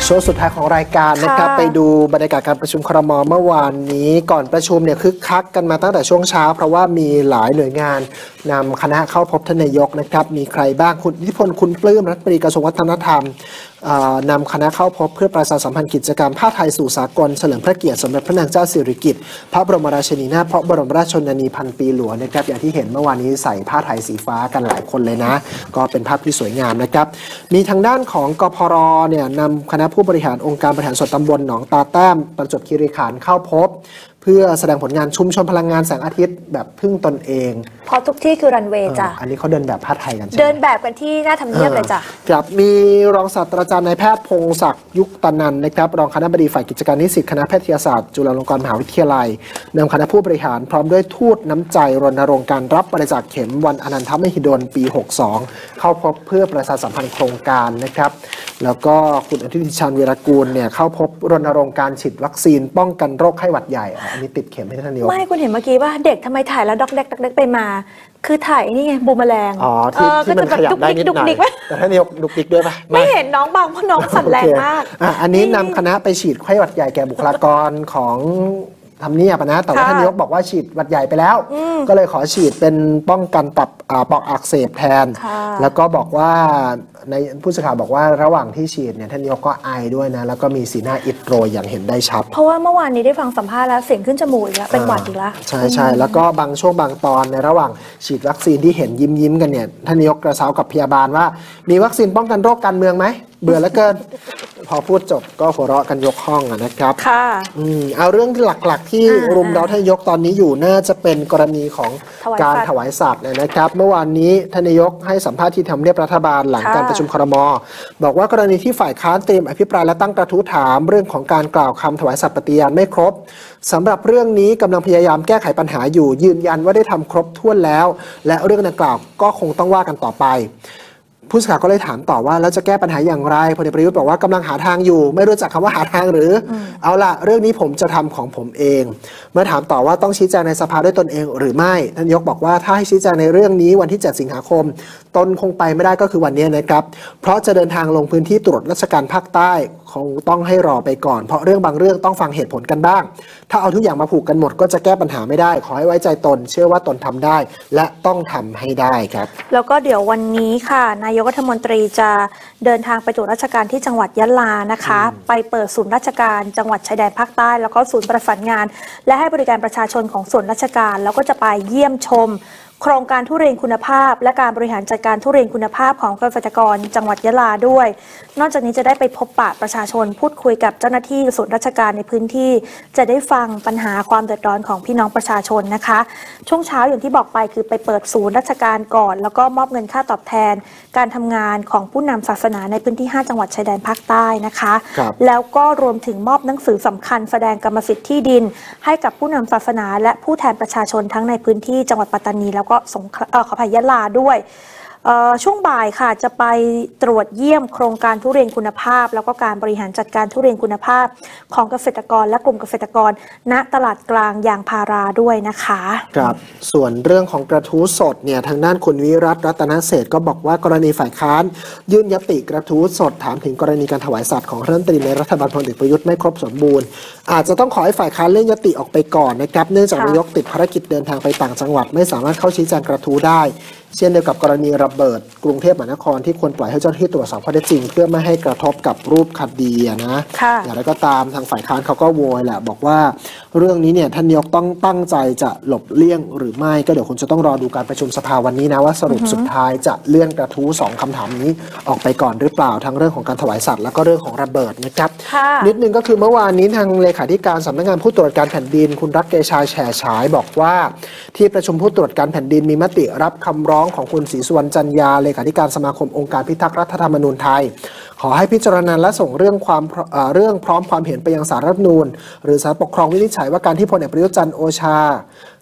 ช่วงสุดท้ายของรายการนะครับไปดูบรรยากาศการประชุมครม.เมื่อวานนี้ก่อนประชุมเนี่ยคึกคักกันมาตั้งแต่ช่วงเช้าเพราะว่ามีหลายหน่วยงานนำคณะเข้าพบท่านนายกนะครับมีใครบ้างคุณอิทธิพลคุณปลื้มรัฐมนตรีกระทรวงวัฒนธรรมนำคณะเข้าพบเพื่อประชาสัมพันธ์กิจกรรมผ้าไทยสู่สากลเฉลิมพระเกียรติสมเด็จพระนางเจ้าสิริกิติ์พระบรมราชินีนาถพระบรมราชชนนีพันปีหลวงนะครับอย่างที่เห็นเมื่อวานนี้ใส่ผ้าไทยสีฟ้ากันหลายคนเลยนะก็เป็นภาพที่สวยงามนะครับมีทางด้านของกพรเนี่ยนำคณะผู้บริหารองค์การบริหารส่วนตำบลหนองตาแต้มประจวบคีรีขันธ์เข้าพบเพื่อแสดงผลงานชุมชนพลังงานแสงอาทิตย์แบบพึ่งตนเองพอทุกที่คือรันเวย์จ้ะอันนี้เขาเดินแบบผ้าไทยกันเดินแบบกันที่หน้าทำเนียบเลยจ้ะครับมีรองศาสตราจารย์นายแพทย์พงศักดิ์ยุคตนันท์นะครับรองคณบดีฝ่ายกิจการนิสิตคณะแพทยศาสตร์จุฬาลงกรณ์มหาวิทยาลัยนำคณะผู้บริหารพร้อมด้วยทูตน้ำใจรณรงค์การรับบริจาคเข็มวันอนันทมหิดลปี62เข้าพบเพื่อประชาสัมพันธ์โครงการนะครับแล้วก็คุณอนุทินชาญวีรกูลเนี่ยเข้าพบรณรงค์การฉีดวัคซีนป้องกันโรคไข้หวัดใหญ่อันนี้ติดเข็มให้ท่านนายกไม่คุณเห็นเมื่อกี้ว่าเด็กทำไมถ่ายแล้วดอกเด็กไปมาคือถ่ายนี่ไงบูมแมลงที่มันขยับได้นิดหน่อยแต่ท่านนายกดุกดิกด้วยปะไม่เห็นน้องบางเพราะน้องสั่นแรงมากอันนี้นำคณะไปฉีดไข้หวัดใหญ่แก่บุคลากรของทำเนียบนะแต่ว่าท่านนายกบอกว่าฉีดหวัดใหญ่ไปแล้วก็เลยขอฉีดเป็นป้องกันปอดอักเสบแทนแล้วก็บอกว่าในผู้สื่อข่าวบอกว่าระหว่างที่ฉีดเนี่ยท่านนายกก็ไอด้วยนะแล้วก็มีสีหน้าอิดโรยอย่างเห็นได้ชัดเพราะว่าเมื่อวานนี้ได้ฟังสัมภาษณ์แล้วเสียงขึ้นจมูกอีกแล้วเป็นหวัดอีกแล้วใช่แล้วก็บางช่วงบางตอนในระหว่างฉีดวัคซีนที่เห็นยิ้มกันเนี่ยท่านนายกกระเซ้ากับพยาบาลว่ามีวัคซีนป้องกันโรคการเมืองไหมเบื่อเหลือเกินพอพูดจบก็หัวเราะกันยกห้องนะครับค่ะเอาเรื่องหลักๆที่รุมเราท่านนายกตอนนี้อยู่น่าจะเป็นกรณีของการถวายสัตว์นะครับเมื่อวานนี้ท่านนายกให้สัมภาษณ์ที่ทำเนียบรัฐบาลหลังการประชุมครม.บอกว่ากรณีที่ฝ่ายค้านเตรียมอภิปรายและตั้งกระทู้ถามเรื่องของการกล่าวคำถวายสัตย์ปฏิญาณไม่ครบสำหรับเรื่องนี้กำลังพยายามแก้ไขปัญหาอยู่ยืนยันว่าได้ทำครบถ้วนแล้วและเรื่องดังกล่าวก็คงต้องว่ากันต่อไปผู้สื่อข่าวก็เลยถามต่อว่าแล้วจะแก้ปัญหาอย่างไรพลเอกประยุทธ์บอกว่ากำลังหาทางอยู่ไม่รู้จักคำว่าหาทางหรือเอาล่ะเรื่องนี้ผมจะทำของผมเองเมื่อถามต่อว่าต้องชี้แจงในสภาด้วยตนเองหรือไม่ท่านนายกบอกว่าถ้าให้ชี้แจงในเรื่องนี้วันที่7สิงหาคมตนคงไปไม่ได้ก็คือวันนี้นะครับเพราะจะเดินทางลงพื้นที่ตรวจราชการภาคใต้คงต้องให้รอไปก่อนเพราะเรื่องบางเรื่องต้องฟังเหตุผลกันบ้างถ้าเอาทุกอย่างมาผูกกันหมดก็จะแก้ปัญหาไม่ได้ขอให้ไว้ใจตนเชื่อว่าตนทำได้และต้องทำให้ได้ครับแล้วก็เดี๋ยววันนี้ค่ะนายกรัฐมนตรีจะเดินทางไปตรวจราชการที่จังหวัดยะลานะคะไปเปิดศูนย์ราชการจังหวัดชายแดนภาคใต้แล้วก็ศูนย์ประสานงานและให้บริการประชาชนของส่วนราชการแล้วก็จะไปเยี่ยมชมโครงการทุเรียนคุณภาพและการบริหารจัดการทุเรียนคุณภาพของเกษตรกรจังหวัดยะลาด้วยนอกจากนี้จะได้ไปพบปะประชาชนพูดคุยกับเจ้าหน้าที่ส่วนราชการในพื้นที่จะได้ฟังปัญหาความเดือดร้อนของพี่น้องประชาชนนะคะช่วงเช้าอย่างที่บอกไปคือไปเปิดศูนย์ราชการก่อนแล้วก็มอบเงินค่าตอบแทนการทำงานของผู้นำศาสนาในพื้นที่5จังหวัดชายแดนภาคใต้นะคะแล้วก็รวมถึงมอบหนังสือสำคัญแสดงกรรมสิทธิ์ที่ดินให้กับผู้นำศาสนาและผู้แทนประชาชนทั้งในพื้นที่จังหวัดปัตตานีแล้วก็ขออภัยยะลาด้วยช่วงบ่ายค่ะจะไปตรวจเยี่ยมโครงการทุเรียนคุณภาพแล้วก็การบริหารจัดการทุเรียนคุณภาพของเกษตรกรและกลุ่มเกษตรกรณตลาดกลางยางพาราด้วยนะคะครับส่วนเรื่องของกระทู้สดเนี่ยทางด้านคุณวิรัตน์รัตนเศรษฐ์ก็บอกว่ากรณีฝ่ายค้านยื่นยติกระทู้สดถามถึงกรณีการถวายสัตว์ของรัฐมนตรีในรัฐบาลพลเอกประยุทธ์ไม่ครบสมบูรณ์อาจจะต้องขอให้ฝ่ายค้านเลื่อนยติออกไปก่อนนะครับเนื่องจากนายกติดภารกิจเดินทางไปต่างจังหวัดไม่สามารถเข้าชี้แจงกระทู้ได้เช่นเดียวกับกรณีระเบิดกรุงเทพมหานครที่ควรปล่อยให้เจ้าหน้าที่ตรวจสอบข้อเท็จจริงเพื่อไม่ให้กระทบกับรูปคดีนะอย่างไรก็ตามทางฝ่ายค้านเขาก็โวยแหละบอกว่าเรื่องนี้เนี่ยท่านนายกต้องตั้งใจจะหลบเลี่ยงหรือไม่ก็เดี๋ยวคุณจะต้องรอดูการประชุมสภาวันนี้นะว่าสรุปสุดท้ายจะเลื่อนกระทู้2คำถามนี้ออกไปก่อนหรือเปล่าทั้งเรื่องของการถวายสัตว์แล้วก็เรื่องของระเบิดนะครับนิดนึงก็คือเมื่อวานนี้ทางเลขาธิการสำนักงานผู้ตรวจการแผ่นดินคุณรักเกชาแฉฉายบอกว่าที่ประชุมผู้ตรวจการแผ่นดินมีมติรับคำร้องของคุณศรีสุวรรณจันยาเลขาธิการสมาคมองค์การพิทักษ์รัฐธรรมนูญไทยขอให้พิจารณาและส่งเรื่องพร้อมความเห็นไปยังศาลรัฐธรรมนูญหรือศาลปกครองวินิจฉัยว่าการที่พลเอกประยุทธ์จันทร์โอชา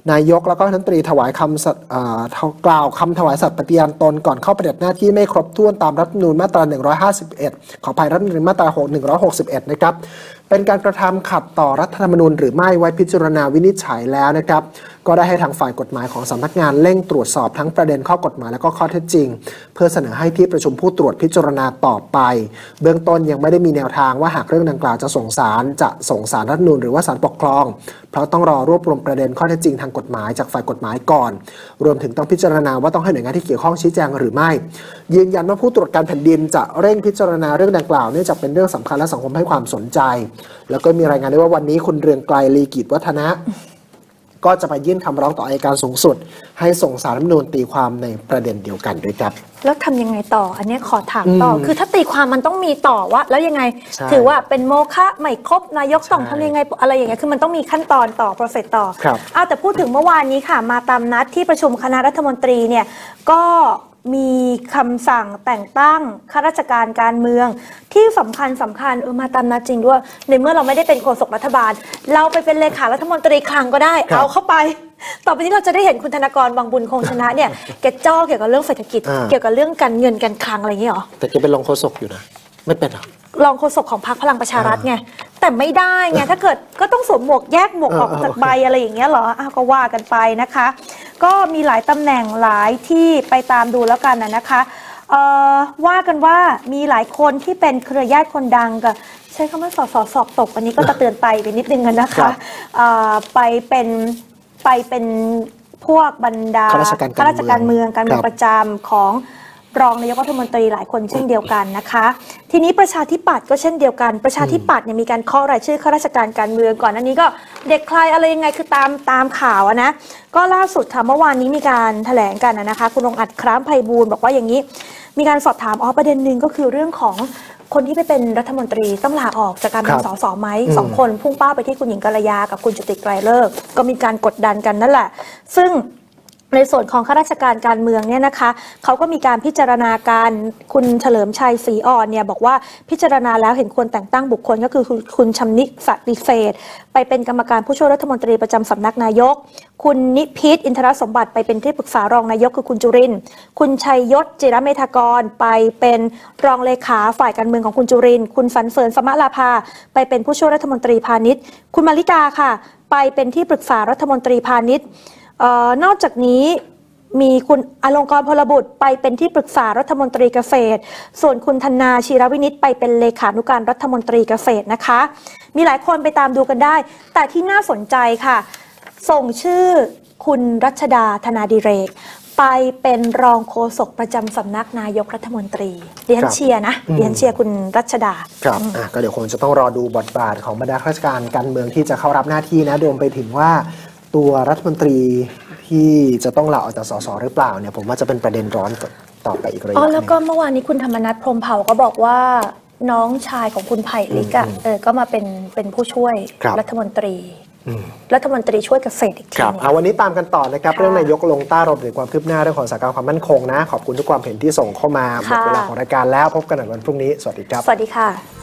นายกแล้วก็รัฐมนตรีถวายกล่าวคำถวายสัตย์ปฏิญาณตนก่อนเข้าปฏิบัติหน้าที่ไม่ครบถ้วนตามรัฐธรรมนูญมาตรา 151 ขออภัยรัฐธรรมนูญมาตรา 161 นะครับเป็นการกระทำขัดต่อรัฐธรรมนูญหรือไม่ไว้พิจารณาวินิจฉัยแล้วนะครับก็ได้ให้ทางฝ่ายกฎหมายของสำนักงานเร่งตรวจสอบทั้งประเด็นข้อกฎหมายและก็ข้อเท็จจริงเพื่อเสนอให้ที่ประชุมผู้ตรวจพิจารณาต่อไปเบื้องต้นยังไม่ได้มีแนวทางว่าหากเรื่องดังกล่าวจะส่งศาลรัฐธรรมนูญหรือว่าศาลปกครองเพราะต้องรอรวบรวมประเด็นข้อเท็จจริงทางกฎหมายจากฝ่ายกฎหมายก่อนรวมถึงต้องพิจารณาว่าต้องให้หน่วยงานที่เกี่ยวข้องชี้แจงหรือไม่ยืนยันว่าผู้ตรวจการแผ่นดินจะเร่งพิจารณาเรื่องดังกล่าวเนื่องจากเป็นเรื่องสำคัญและสังคมให้ความสนใจแล้วก็มีรายงานด้วยว่าวันนี้คุณเรืองไกรลีกิจวัฒนะก็จะไปยื่นคำร้องต่ออัยการสูงสุดให้ส่งศาลรัฐธรรมนูญตีความในประเด็นเดียวกันด้วยครับแล้วทำยังไงต่ออันนี้ขอถามต่อคือถ้าตีความมันต้องมีต่อว่าแล้วยังไงถือว่าเป็นโมฆะไม่ครบนายกต้องทำยังไงอะไรอย่างเงี้ยคือมันต้องมีขั้นตอนต่อ process ต่อแต่พูดถึงเมื่อวานนี้ค่ะมาตามนัดที่ประชุมคณะรัฐมนตรีเนี่ยก็มีคำสั่งแต่งตั้งข้าราชการการเมืองที่สำคัญมาตามนัดจริงด้วยในเมื่อเราไม่ได้เป็นโฆษกรัฐบาลเราไปเป็นเลขารัฐมนตรีคลังก็ได้เอาเข้าไปต่อไปนี้เราจะได้เห็นคุณธนากรวังบุญคงชนะเนี่ยแกจ้อเกี่ยวกับเรื่องเศรษฐกิจเกี่ยวกับเรื่องการเงินการคลังอะไรอย่างเงี้ยหรอแต่แกเป็นรองโฆษกอยู่นะไม่เป็นหรอรองโฆษกของพรรคพลังประชารัฐไงแต่ไม่ได้ไงถ้าเกิดก็ต้องสวมหมวกแยกหมวกออกจากใบอะไรอย่างเงี้ยเหรอก็ว่ากันไปนะคะก็มีหลายตำแหน่งหลายที่ไปตามดูแล้วกันนะคะว่ากันว่ามีหลายคนที่เป็นเครือญาติคนดังกับใช้คำว่าสอบตกอันนี้ก็จะเตือนไปนิดนึงนะคะไปเป็นพวกบรรดาข้าราชการเมืองประจำของรองนายกรัฐมนตรีหลายคนเช่นเดียวกันนะคะทีนี้ประชาธิปัตย์ก็เช่นเดียวกันประชาธิปัตย์เนี่ยมีการเคาะรายชื่อข้าราชการการเมืองก่อนอันนี้ก็เด็กใครอะไรยังไงคือตามข่าวนะก็ล่าสุดค่ะเมื่อวานนี้มีการแถลงกันนะคะคุณองค์อัดคร้ามไพบูลย์บอกว่าอย่างนี้มีการสอบถามประเด็นหนึ่งก็คือเรื่องของคนที่ไปเป็นรัฐมนตรีต้องลาออกจากการเป็นสสไหม2 คนพุ่งเป้าไปที่คุณหญิงกัลยากับคุณจุติไกรเลิกษ์ก็มีการกดดันกันนั่นแหละซึ่งในส่วนของข้าราชการการเมืองเนี่ยนะคะเขาก็มีการพิจารณาการคุณเฉลิมชัยศรีอ่อนเนี่ยบอกว่าพิจารณาแล้วเห็นควรแต่งตั้งบุคคลก็คือคุณชำนิสติเศษไปเป็นกรรมการผู้ช่วยรัฐมนตรีประจำสำนักนายกคุณนิพิษอินทรสมบัติไปเป็นที่ปรึกษารองนายกคือคุณจุรินทร์คุณชัยยศจิรเมธากรไปเป็นรองเลขาฝ่ายการเมืองของคุณจุรินทร์คุณฝันเฟิร์นสมะลาภาไปเป็นผู้ช่วยรัฐมนตรีพาณิชย์คุณมาริกาค่ะไปเป็นที่ปรึกษารัฐมนตรีพาณิชย์นอกจากนี้มีคุณอลงกรณ์พลบุตรไปเป็นที่ปรึกษารัฐมนตรีเกษตรส่วนคุณธนาชีรวินิจไปเป็นเลขานุการรัฐมนตรีเกษตรนะคะมีหลายคนไปตามดูกันได้แต่ที่น่าสนใจค่ะส่งชื่อคุณรัชดาธนาดิเรกไปเป็นรองโฆษกประจำสำนักนายกรัฐมนตรีเดียนเชียร์นะเดียนเชียร์คุณรัชดาครับก็เดี๋ยวคงจะต้องรอดูบทบาทของบรรดาข้าราชการการเมืองที่จะเข้ารับหน้าที่นะรวมไปถึงว่าตัวรัฐมนตรีที่จะต้องลาออกจากสสหรือเปล่าเนี่ยผมว่าจะเป็นประเด็นร้อนต่อไปอีกระยะนึงแล้วก็เมื่อวานนี้คุณธรรมนัสพรหมเผ่าก็บอกว่าน้องชายของคุณไผ่ลิกก็มาเป็นผู้ช่วยรัฐมนตรีช่วยเกษตรอีกทีนึงวันนี้ตามกันต่อนะครับเรื่องนายกลงใต้รวมถึงความคืบหน้าเรื่องของสถานการณ์ความมั่นคงนะขอบคุณทุกความเห็นที่ส่งเข้ามาหมดเวลาของรายการแล้วพบกันในวันพรุ่งนี้สวัสดีครับสวัสดีค่ะ